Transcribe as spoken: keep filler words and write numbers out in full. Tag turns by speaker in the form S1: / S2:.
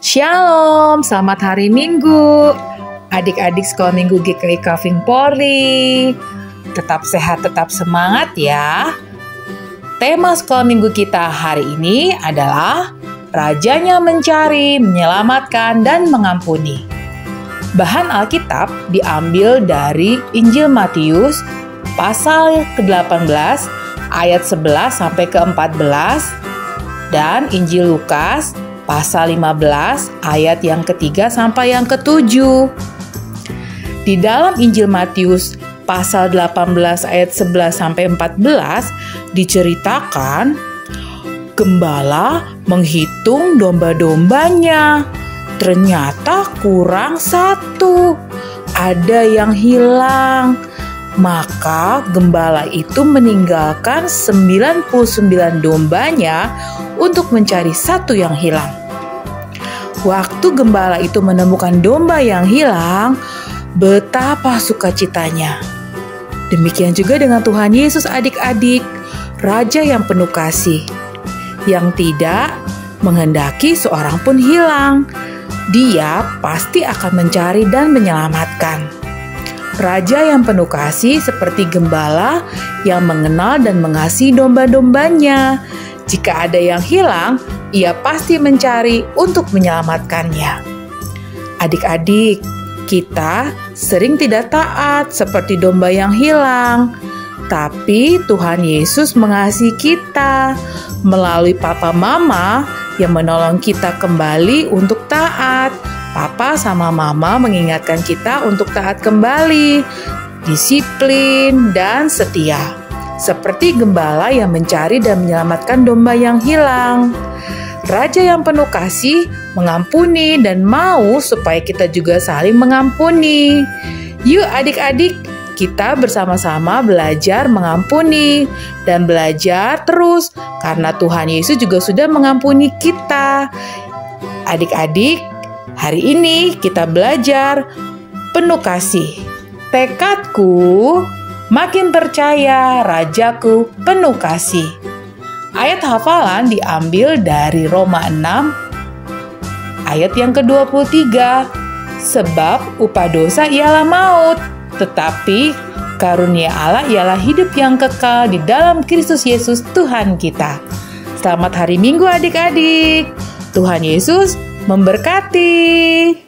S1: Shalom, selamat hari Minggu. Adik-adik sekolah Minggu G K I Kaving Polri, tetap sehat, tetap semangat ya. Tema sekolah Minggu kita hari ini adalah Rajanya mencari, menyelamatkan, dan mengampuni. Bahan Alkitab diambil dari Injil Matius pasal ke delapan belas ayat sebelas sampai ke empat belas dan Injil Lukas pasal lima belas ayat yang ketiga sampai yang ketujuh. Di dalam Injil Matius pasal delapan belas ayat sebelas sampai empat belas diceritakan gembala menghitung domba-dombanya. Ternyata kurang satu, ada yang hilang. Maka gembala itu meninggalkan sembilan puluh sembilan dombanya untuk mencari satu yang hilang. Waktu gembala itu menemukan domba yang hilang, betapa sukacitanya. Demikian juga dengan Tuhan Yesus adik-adik, Raja yang penuh kasih, yang tidak menghendaki seorang pun hilang. Dia pasti akan mencari dan menyelamatkan. Raja yang penuh kasih seperti gembala yang mengenal dan mengasihi domba-dombanya. Jika ada yang hilang, ia pasti mencari untuk menyelamatkannya. Adik-adik, kita sering tidak taat seperti domba yang hilang. Tapi Tuhan Yesus mengasihi kita melalui papa mama yang menolong kita kembali untuk taat. Papa sama mama mengingatkan kita untuk taat kembali, disiplin, dan setia. Seperti gembala yang mencari dan menyelamatkan domba yang hilang. Raja yang penuh kasih mengampuni dan mau supaya kita juga saling mengampuni. Yuk adik-adik, kita bersama-sama belajar mengampuni dan belajar terus karena Tuhan Yesus juga sudah mengampuni kita. Adik-adik, hari ini kita belajar penuh kasih. Tekadku makin percaya, Rajaku penuh kasih. Ayat hafalan diambil dari Roma enam ayat yang kedua puluh tiga. Sebab upah dosa ialah maut, tetapi karunia Allah ialah hidup yang kekal di dalam Kristus Yesus Tuhan kita. Selamat hari Minggu adik-adik. Tuhan Yesus memberkati.